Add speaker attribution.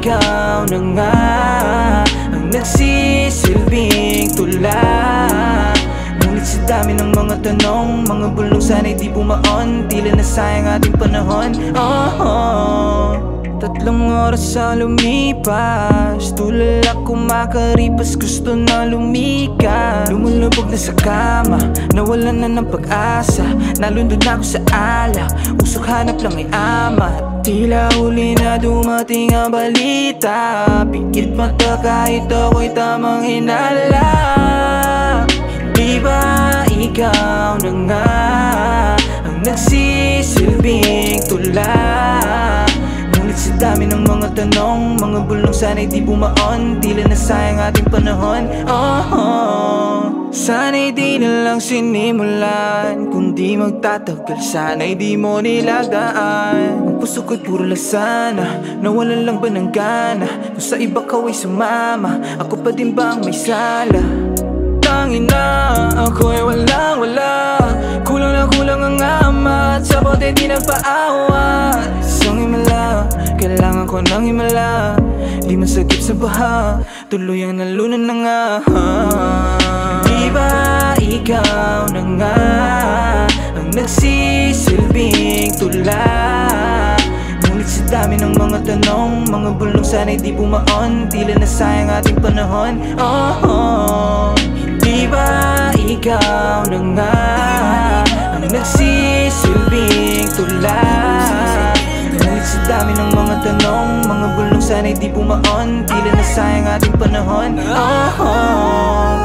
Speaker 1: ikaw na nga ang nagsisilbing tula. Ngunit sa dami ng mga tanong, mga bulong sana'y di bumaon. Tila na sayang ating panahon. Tatlong oras ang lumipas, tulala kumakaripas, gusto na lumikas. Lumulubog na sa kama, nawalan na ng pag-asa. Nalundod na ako sa alak, usok hanap lang ay amat. Tila huli na dumating ang balita, pikit mata kahit ako'y tamang hinala. Di ba ikaw na nga ang nagsisilbing tula? Ngunit sa dami ng mga tanong, mga bulong sana'y di bumaon. Tila na sayang ating panahon. Sana'y di na lang sinimulan, kundi magtatagal sana'y di mo nilagaan. Ang puso ko'y puro lasana, nawalan lang ba ng gana? Kung sa iba ka ay sumama, ako pa din ba ang may sala? Tangina, ako'y walang-wala, kulang na kulang ang ama, at sa bote di nagpaawat. Isang himala, kailangan ko ng himala, di masagip sa baha, tuloy ang nalunan na nga. Di ba ikaw na nga ang nagsisilbing tula? Ngunit sa dami ng mga tanong, mga bulong sana'y di bumaon. Tila na sayang ating panahon. Di ba ikaw na nga ang nagsisilbing tula? Ngunit sa dami ng mga tanong, mga bulong sana'y di bumaon. Tila na sayang ating panahon.